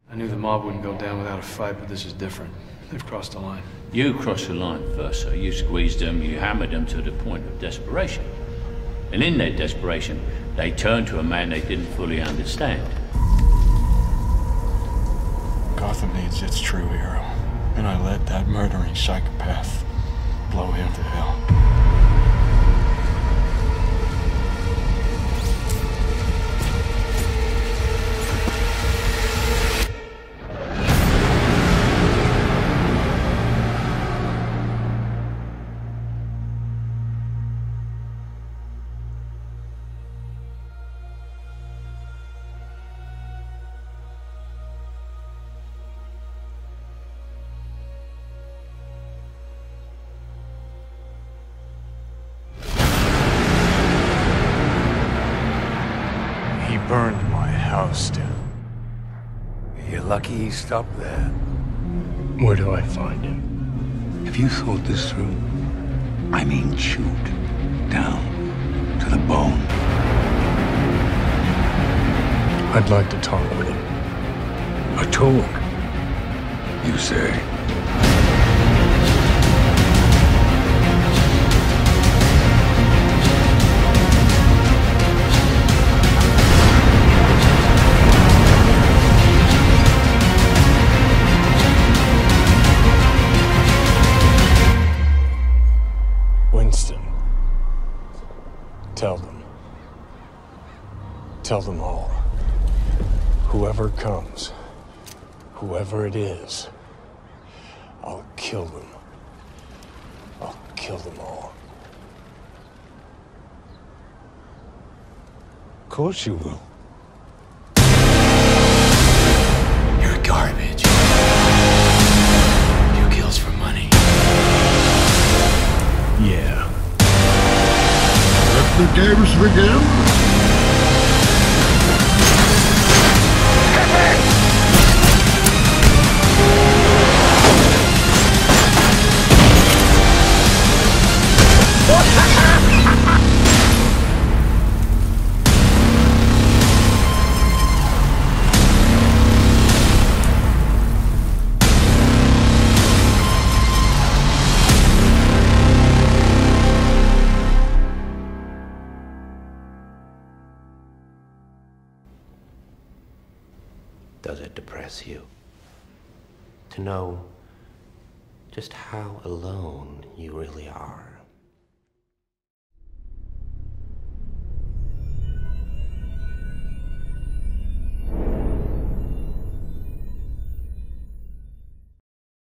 I knew the mob wouldn't go down without a fight, but this is different. They've crossed the line. You crossed the line first, sir. You squeezed them, you hammered them to the point of desperation. And in their desperation, they turned to a man they didn't fully understand. Gotham needs its true hero, and I let that murdering psychopath blow him to hell. He burned my house down. You're lucky he stopped there. Where do I find him? Have you thought this through? I mean chewed down to the bone. I'd like to talk with him. A talk, you say? Winston, tell them. Tell them all. Whoever comes, whoever it is, I'll kill them. I'll kill them all. Of course you will. You're garbage. You kills for money. Yeah. Let the games begin. Does it depress you to know just how alone you really are?